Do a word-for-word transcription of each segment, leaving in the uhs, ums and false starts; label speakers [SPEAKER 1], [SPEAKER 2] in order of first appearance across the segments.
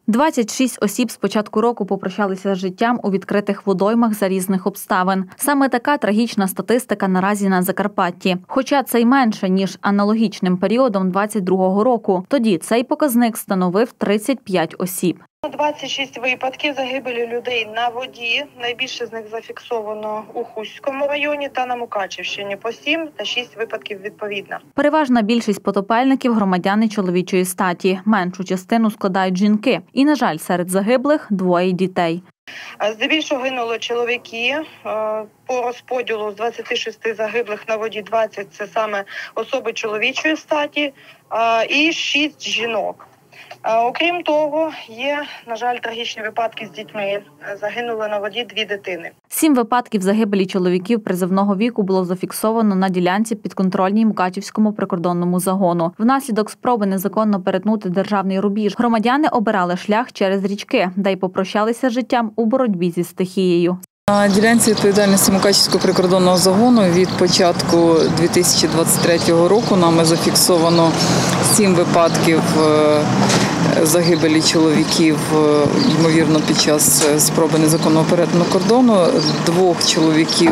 [SPEAKER 1] двадцять шість осіб з початку року попрощалися з життям у відкритих водоймах за різних обставин. Саме така трагічна статистика наразі на Закарпатті. Хоча це й менше, ніж аналогічним періодом двадцять другого року. Тоді цей показник становив тридцять п'ять осіб.
[SPEAKER 2] двадцять шість випадків загибелі людей на воді. Найбільше з них зафіксовано у Хуському районі та на Мукачівщині по сім та шість випадків відповідно.
[SPEAKER 1] Переважна більшість потопельників – громадяни чоловічої статі. Меншу частину складають жінки. І, на жаль, серед загиблих – двоє дітей.
[SPEAKER 2] Здебільшого гинули чоловіки. По розподілу з двадцяти шести загиблих на воді двадцять – це саме особи чоловічої статі і шість жінок. Окрім того, є, на жаль, трагічні випадки з дітьми. Загинули на воді дві дитини.
[SPEAKER 1] Сім випадків загибелі чоловіків призовного віку було зафіксовано на ділянці підконтрольній Мукачівському прикордонному загону. Внаслідок спроби незаконно перетнути державний рубіж громадяни обирали шлях через річки, де й попрощалися з життям у боротьбі зі стихією.
[SPEAKER 3] На ділянці відповідальності Мукачівського прикордонного загону від початку дві тисячі двадцять третього року нами зафіксовано сім випадків загибелі чоловіків, ймовірно, під час спроби незаконного перетину кордону. Двох чоловіків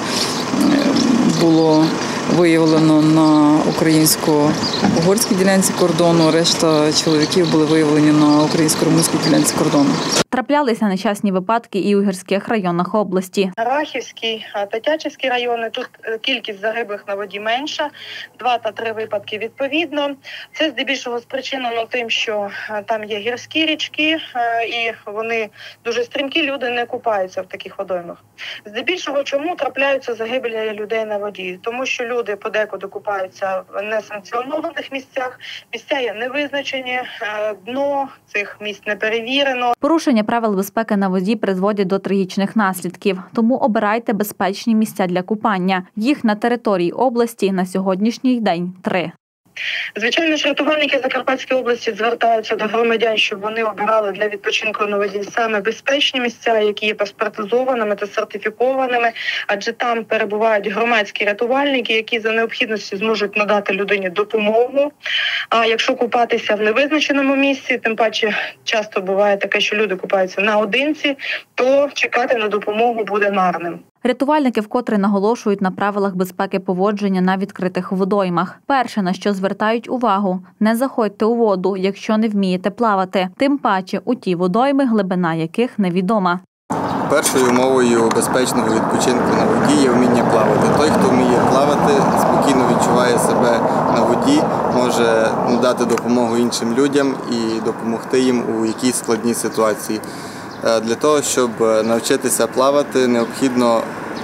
[SPEAKER 3] було виявлено на українсько-угорській ділянці кордону, решта чоловіків були виявлені на українсько-румунській ділянці кордону.
[SPEAKER 1] Траплялися нещасні випадки і у гірських районах області.
[SPEAKER 2] Рахівський та Тячівський райони, тут кількість загиблих на воді менша, два та три випадки відповідно. Це здебільшого спричинено тим, що там є гірські річки і вони дуже стрімкі, люди не купаються в таких водоймах. Здебільшого чому трапляються загибелі людей на воді? Тому що люди подекуди купаються в несанкціонованих місцях, місця є невизначені, дно цих місць не перевірено.
[SPEAKER 1] Порушення правил безпеки на воді призводять до трагічних наслідків. Тому обирайте безпечні місця для купання. Їх на території області на сьогоднішній день три.
[SPEAKER 2] Звичайно ж, рятувальники Закарпатської області звертаються до громадян, щоб вони обирали для відпочинку на воді саме безпечні місця, які є паспортизованими та сертифікованими, адже там перебувають громадські рятувальники, які за необхідності зможуть надати людині допомогу. А якщо купатися в невизначеному місці, тим паче часто буває таке, що люди купаються наодинці, то чекати на допомогу буде марним.
[SPEAKER 1] Рятувальники вкотре наголошують на правилах безпеки поводження на відкритих водоймах. Перше, на що звертають увагу – не заходьте у воду, якщо не вмієте плавати. Тим паче у ті водойми, глибина яких невідома.
[SPEAKER 4] Першою умовою безпечного відпочинку на воді є вміння плавати. Той, хто вміє плавати, спокійно відчуває себе на воді, може надати допомогу іншим людям і допомогти їм у якійсь складній ситуації. Для того, щоб навчитися плавати, необхідно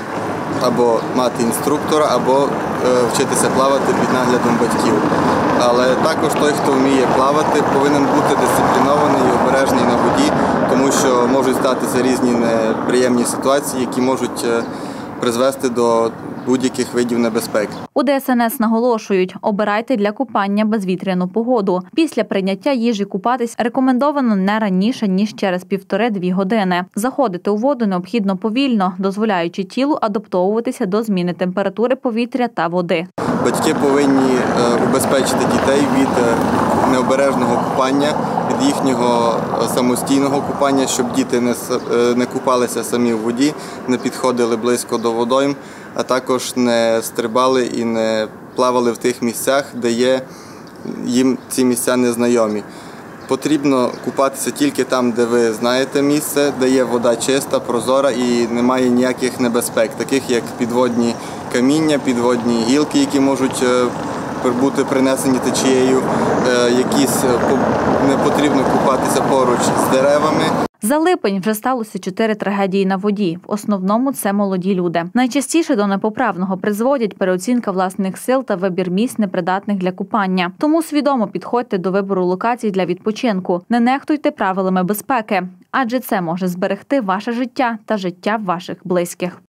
[SPEAKER 4] або мати інструктора, або вчитися плавати під наглядом батьків. Але також той, хто вміє плавати, повинен бути дисциплінований і обережний на воді, тому що можуть статися різні неприємні ситуації, які можуть призвести до будь-яких видів небезпек.
[SPEAKER 1] У Де Ес Ен Ес наголошують, обирайте для купання безвітряну погоду. Після прийняття їжі купатись рекомендовано не раніше, ніж через півтори-дві години. Заходити у воду необхідно повільно, дозволяючи тілу адаптовуватися до зміни температури повітря та води.
[SPEAKER 4] Батьки повинні убезпечити дітей від необережного купання, від їхнього самостійного купання, щоб діти не, не купалися самі в воді, не підходили близько до водойм, а також не стрибали і не плавали в тих місцях, де є їм ці місця незнайомі. Потрібно купатися тільки там, де ви знаєте місце, де є вода чиста, прозора і немає ніяких небезпек, таких як підводні каміння, підводні гілки, які можуть бути принесені течією, якісь не потрібно купатися поруч з деревами.
[SPEAKER 1] За липень вже сталося чотири трагедії на воді. В основному це молоді люди. Найчастіше до непоправного призводять переоцінка власних сил та вибір місць, непридатних для купання. Тому свідомо підходьте до вибору локацій для відпочинку. Не нехтуйте правилами безпеки, адже це може зберегти ваше життя та життя ваших близьких.